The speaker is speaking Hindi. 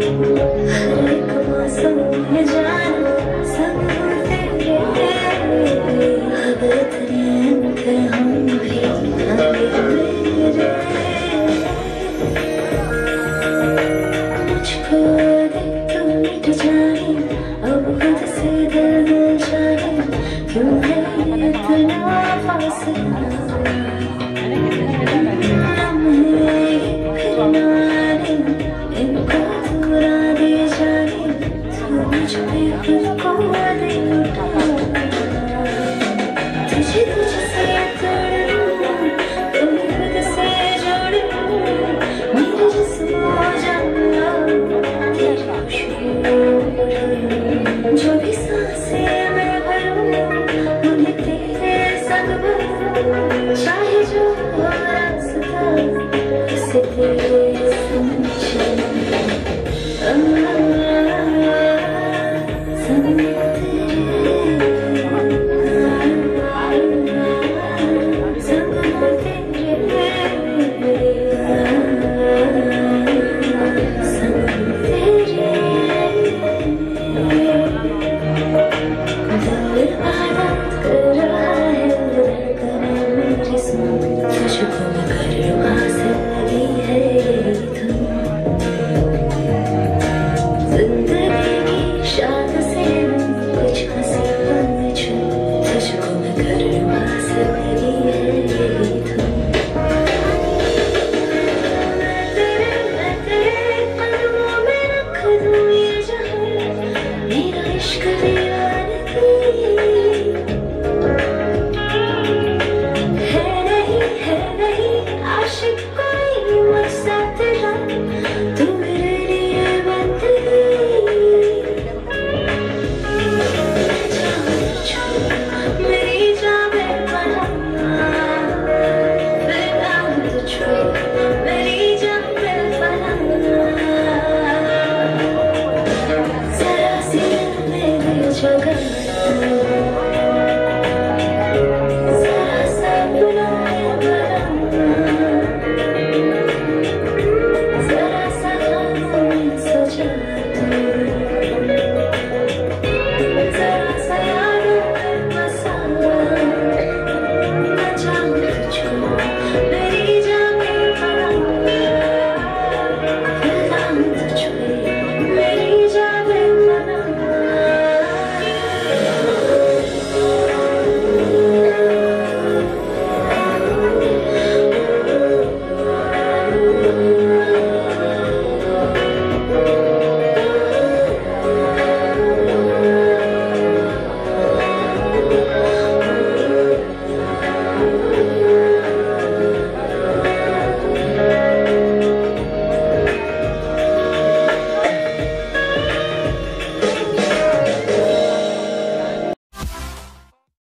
हर एक मौसम में जाना सब तेरे हबत रैन के हम भी मेरे मुझको देख तो मिट जाए अब खुद से दिल मिल जाए क्यों है इतना फासला इनको पूरा दे जाए तू मुझ पे खुद को दे उठा तुझे तुझसे तोड़ूं कभी खुद से जोड़ूं मेरे जिस्म हो जाना तेरी खुशबू जो भी सांसें मैं भरूं उन्हें तेरे संग भरूं चाहे जो हो रास्ता उसे तेरे sugar